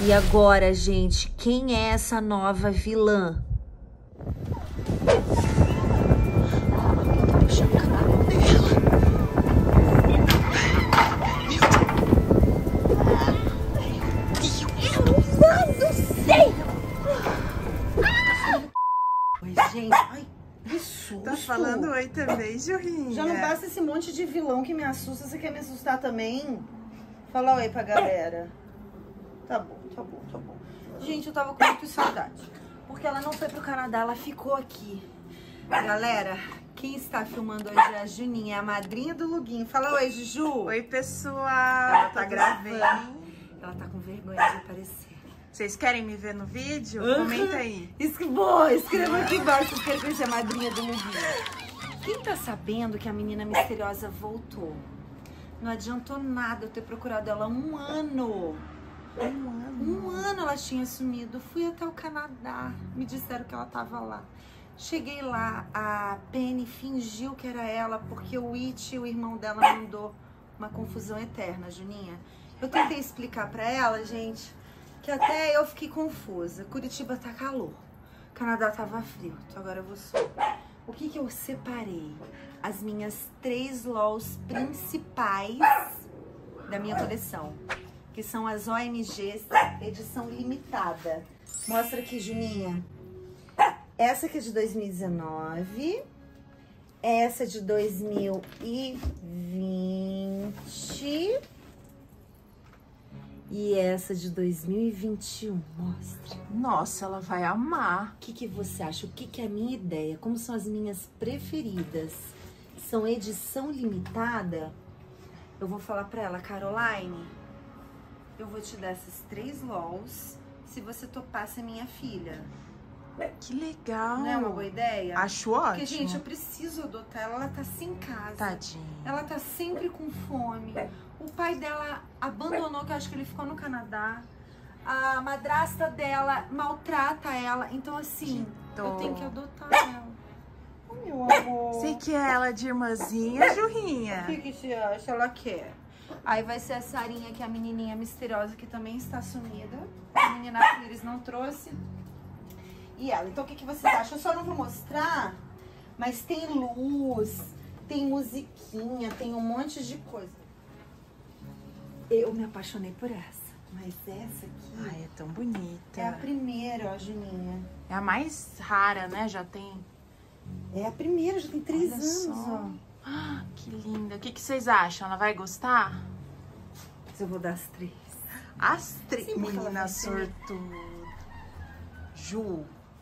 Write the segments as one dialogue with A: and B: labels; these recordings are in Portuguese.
A: E agora, gente, quem é essa nova vilã?
B: Oi, gente. Ai, que susto.
C: Tá falando oi também, Jurrinha.
B: Já não basta esse monte de vilão que me assusta. Você quer me assustar também? Fala oi pra galera. Tá bom, tá bom, tá bom. Gente, eu tava com muita saudade. Porque ela não foi pro Canadá, ela ficou aqui. Galera, quem está filmando hoje é a Juninha, a madrinha do Luguinho. Fala oi, Juju.
C: Oi, pessoal.
B: Ela tá gravando. Ela tá com vergonha de aparecer.
C: Vocês querem me ver no vídeo? Comenta aí.
B: Boa, escreva aqui embaixo se quer conhecer a madrinha do Luguinho. Quem tá sabendo que a menina misteriosa voltou? Não adiantou nada eu ter procurado ela um ano. Um ano ela tinha sumido. Fui até o Canadá. Me disseram que ela tava lá. Cheguei lá, a Penny fingiu que era ela, porque o It, o irmão dela, mandou uma confusão eterna, Juninha. Eu tentei explicar pra ela, gente, que até eu fiquei confusa. Curitiba tá calor, Canadá tava frio, então agora eu vou só. O que que eu separei? As minhas 3 LOLs principais da minha coleção, que são as OMGs edição limitada. Mostra aqui, Juninha. Essa aqui é de 2019, essa é de 2020 e essa de 2021. Mostra.
C: Nossa, ela vai amar.
B: O que que você acha? O que que é a minha ideia? Como são as minhas preferidas? São edição limitada? Eu vou falar pra ela, Caroline, eu vou te dar essas 3 LOLs se você topar ser minha filha.
C: Que legal.
B: Não é uma boa ideia?
C: Acho ótimo.
B: Porque, gente, eu preciso adotar ela. Ela tá sem casa.
C: Tadinha.
B: Ela tá sempre com fome. O pai dela abandonou, que eu acho que ele ficou no Canadá. A madrasta dela maltrata ela. Então, assim, eu tenho que adotar ela. Oh, meu amor.
C: Você quer ela de irmãzinha, Jurrinha?
B: O que você acha? Ela quer. Aí vai ser a Sarinha, que é a menininha misteriosa, que também está sumida. A menina que eles não trouxe. E ela, então o que que vocês acham? Eu só não vou mostrar, mas tem luz, tem musiquinha, tem um monte de coisa. Eu me apaixonei por essa, mas essa aqui...
C: Ai, é tão bonita.
B: É a primeira, ó, Juninha.
C: É a mais rara, né? Já tem...
B: É a primeira, já tem 3
C: Olha
B: anos,
C: só.
B: ó.
C: Ah, que linda. O que que vocês acham? Ela vai gostar?
B: Mas eu vou dar as 3.
C: As 3.
B: Sim, porque ela
C: Menina
B: vai ser-
C: sortuda. Ju.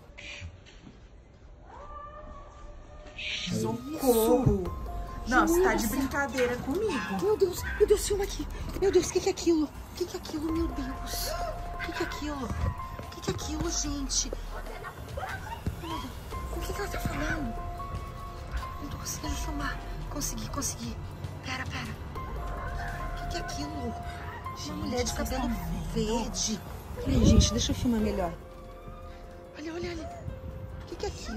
C: Socorro. Nossa, tá de brincadeira comigo.
B: Meu Deus, filma aqui. Meu Deus, o que que é aquilo? O que que é aquilo, meu Deus? O que que é aquilo? O que que é aquilo, gente? Meu Deus, o que que ela tá falando? Não tô conseguindo filmar. Consegui. Pera. O que que é aquilo? Uma mulher de cabelo verde. Peraí, gente, deixa eu filmar melhor. Olha. O que que é aquilo?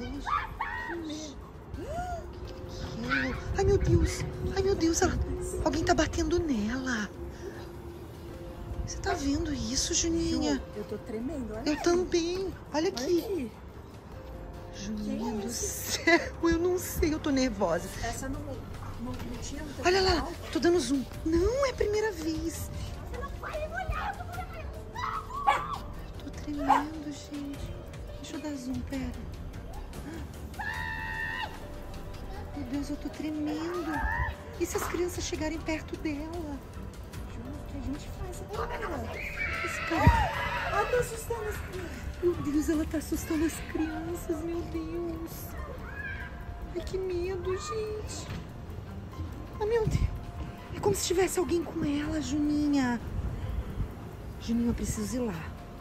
B: Ai, meu Deus, alguém tá batendo nela. Você tá vendo isso, Juninha?
C: Eu tô tremendo, olha.
B: Eu também. Olha aqui.
C: Olha aqui.
B: Juninha do céu, eu não sei, eu tô nervosa.
C: Essa não tinha...
B: Olha lá, tô dando zoom. Não, é a primeira vez.
D: Você não pode olhar, eu tô por aqui.
B: Tô tremendo, gente. Deixa eu dar zoom, pera. Meu Deus, eu tô tremendo. E se as crianças chegarem perto dela?
C: O que a gente faz agora?
B: Esse cara...
C: Ela tá assustando as crianças.
B: Meu Deus, ela tá assustando as crianças, meu Deus. Ai, que medo, gente. Ah, meu Deus. É como se tivesse alguém com ela, Juninha. Juninha, eu preciso ir lá.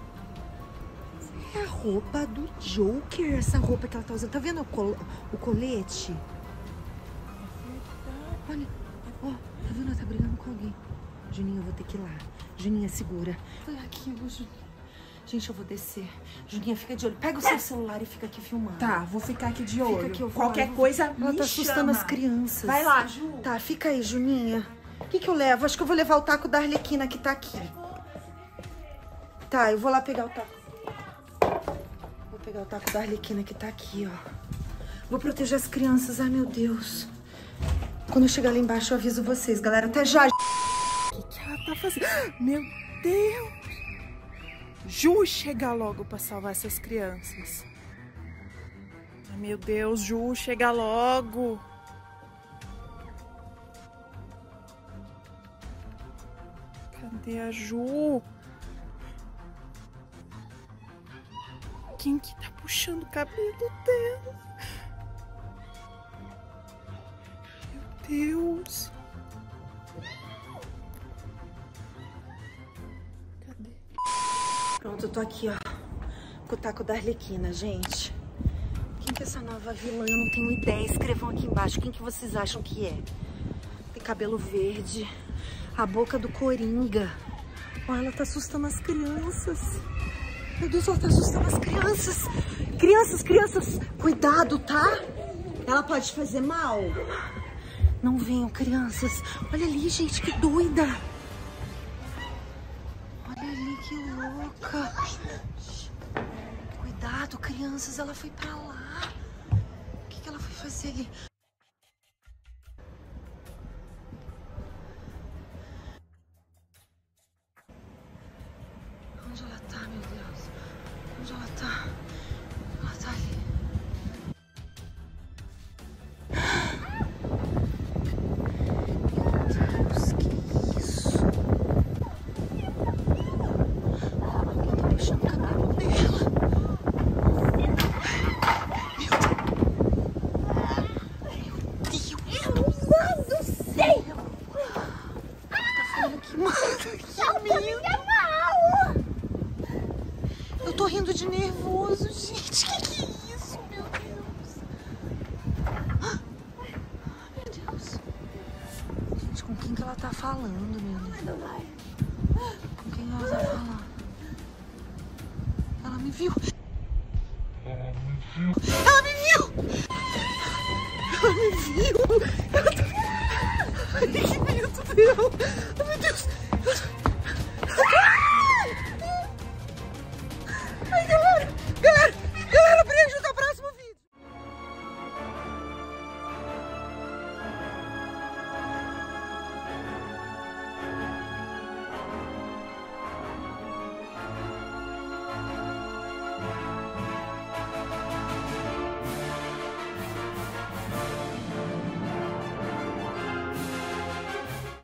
B: É a roupa do Joker, essa roupa que ela tá usando. Tá vendo o colete? Olha, ó, tá vendo? Ela tá brigando com alguém. Juninha, eu vou ter que ir lá. Juninha, segura. Olha aquilo, Juninha. Gente, eu vou descer. Juninha, fica de olho. Pega o seu celular e fica aqui filmando.
C: Tá, vou ficar aqui de olho.
B: Fica aqui, eu vou
C: Qualquer
B: lá,
C: coisa
B: ela
C: me
B: tá assustando
C: chama.
B: as crianças.
C: Vai lá, Ju.
B: Tá, fica aí, Juninha. O que que eu levo? Acho que eu vou levar o taco da Arlequina que tá aqui. Tá, eu vou lá pegar o taco. Vou pegar o taco da Arlequina que tá aqui, ó. Vou proteger as crianças, ai meu Deus. Quando eu chegar lá embaixo eu aviso vocês, galera. Até já.
C: O que ela tá fazendo? Meu Deus! Ju, chega logo pra salvar essas crianças. Ai, meu Deus, Ju, chega logo. Cadê a Ju? Quem que tá puxando o cabelo dela? Meu Deus. Cadê?
B: Pronto, eu tô aqui, ó. Com o taco da Arlequina, gente. Quem que é essa nova vilã? Eu não tenho ideia. Escrevam aqui embaixo. Quem que vocês acham que é? Tem cabelo verde. A boca do Coringa. Ó, ela tá assustando as crianças. Meu Deus, ela tá assustando as crianças. Crianças, cuidado, tá? Ela pode fazer mal. Não venham, crianças. Olha ali, gente, que doida. Olha ali, que louca. Cuidado, crianças, ela foi pra lá. O que ela foi fazer ali? Onde ela tá, meu Deus? Onde ela tá? Ela tá ali. Meu Deus, que isso? Alguém tá puxando o cabelo dela. Meu Deus do céu! Tá falando que manda. Que medo! Eu tô rindo de nervoso, gente. Que é isso, meu Deus? Ah, meu Deus. Gente, com quem que ela tá falando, meu Deus? Com quem ela tá falando? Ela me viu.